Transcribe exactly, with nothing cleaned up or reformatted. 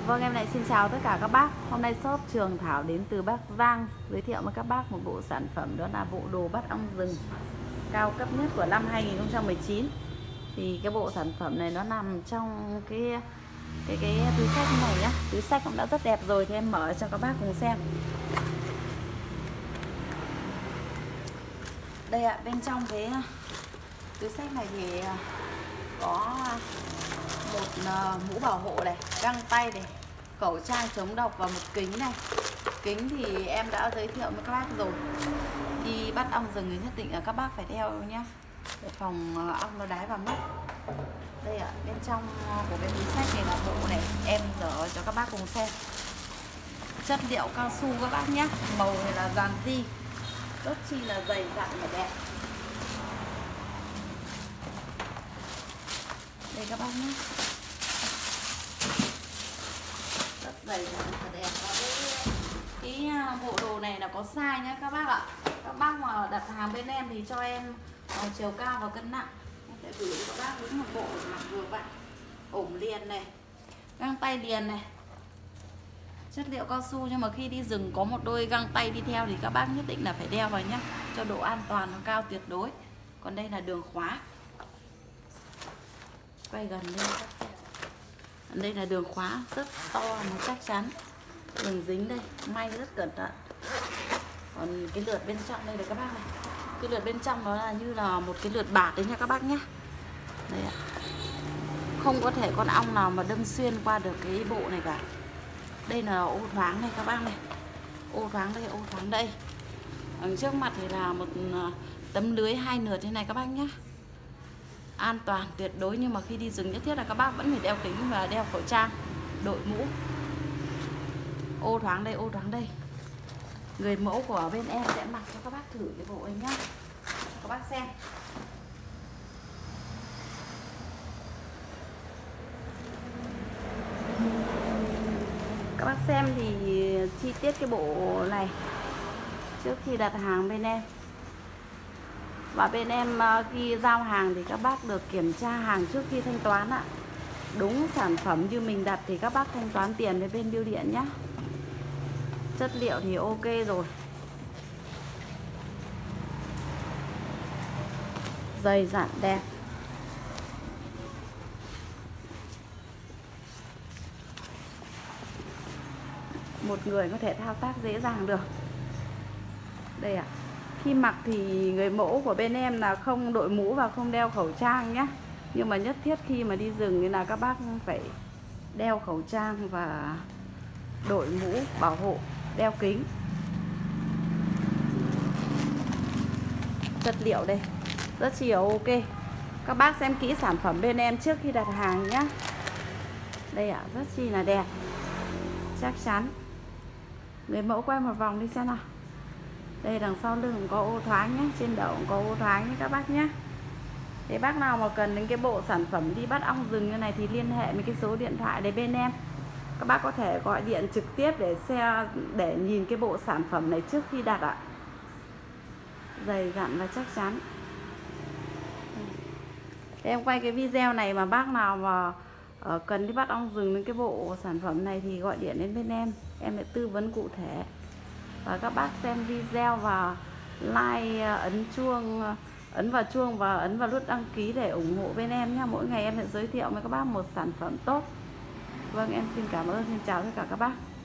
Vâng, em lại xin chào tất cả các bác. Hôm nay shop Trường Thảo đến từ Bắc Giang giới thiệu với các bác một bộ sản phẩm, đó là bộ đồ bắt ong rừng cao cấp nhất của năm hai nghìn không trăm mười chín. Thì cái bộ sản phẩm này nó nằm trong cái cái cái túi xách này nhá. Túi xách cũng đã rất đẹp rồi, thì em mở cho các bác cùng xem. Đây ạ, bên trong cái túi xách này thì có một mũ bảo hộ này, găng tay này, khẩu trang chống độc và một kính này. Kính thì em đã giới thiệu với các bác rồi. Đi bắt ong rừng thì nhất định là các bác phải đeo nhé, để phòng ong nó đái vào mắt. Đây ạ, bên trong của cái túi xách này là bộ này, em dở cho các bác cùng xem. Chất liệu cao su các bác nhé, màu này là dàn di, rất chi là dày dặn và đẹp. Đây các bác nhé, rất dày dặn và đẹp. Và cái, cái bộ đồ này là có size nhé các bác ạ. Các bác mà đặt hàng bên em thì cho em uh, chiều cao và cân nặng. Em sẽ gửi cho các bác đúng một bộ mặc vừa vặn, ổm liền này, găng tay liền này, chất liệu cao su. Nhưng mà khi đi rừng có một đôi găng tay đi theo thì các bác nhất định là phải đeo vào nhé, cho độ an toàn nó cao tuyệt đối. Còn đây là đường khóa, quay gần lên các xem. Đây là đường khóa rất to mà chắc chắn, đừng dính đây, may rất cẩn thận. Còn cái lượt bên trong đây là các bác này, cái lượt bên trong nó là như là một cái lượt bạc đấy nha các bác nhé. Đây ạ, không có thể con ong nào mà đâm xuyên qua được cái bộ này cả. Đây là ô thoáng này các bác này, ô thoáng đây, ô thoáng đây. Ở trước mặt thì là một tấm lưới hai lượt thế này các bác nhé, an toàn tuyệt đối. Nhưng mà khi đi rừng nhất thiết là các bác vẫn phải đeo kính và đeo khẩu trang, đội mũ. Ô thoáng đây, ô thoáng đây. Người mẫu của bên em sẽ mặc cho các bác thử cái bộ ấy nhá, các bác xem. Các bác xem thì chi tiết cái bộ này trước khi đặt hàng bên em. Và bên em khi giao hàng thì các bác được kiểm tra hàng trước khi thanh toán ạ. Đúng sản phẩm như mình đặt thì các bác thanh toán tiền với bên bưu điện nhé. Chất liệu thì ok rồi, dày dặn đẹp. Một người có thể thao tác dễ dàng được. Đây ạ, khi mặc thì người mẫu của bên em là không đội mũ và không đeo khẩu trang nhé. Nhưng mà nhất thiết khi mà đi rừng thì là các bác phải đeo khẩu trang và đội mũ bảo hộ, đeo kính. Chất liệu đây rất chi là ok. Các bác xem kỹ sản phẩm bên em trước khi đặt hàng nhé. Đây ạ, rất chi là đẹp, chắc chắn. Người mẫu quay một vòng đi xem nào. Đây đằng sau lưng cũng có ô thoáng nhé, trên đầu cũng có ô thoáng nhé các bác nhé. Thế bác nào mà cần đến cái bộ sản phẩm đi bắt ong rừng như này thì liên hệ với cái số điện thoại đấy bên em. Các bác có thể gọi điện trực tiếp để xe để nhìn cái bộ sản phẩm này trước khi đặt ạ. Dày dặn và chắc chắn. Thế em quay cái video này mà bác nào mà uh, cần đi bắt ong rừng đến cái bộ sản phẩm này thì gọi điện đến bên em, em sẽ tư vấn cụ thể. Và các bác xem video và like, ấn chuông, ấn vào chuông và ấn vào nút đăng ký để ủng hộ bên em nhé. Mỗi ngày em sẽ giới thiệu với các bác một sản phẩm tốt. Vâng, em xin cảm ơn, xin chào tất cả các bác.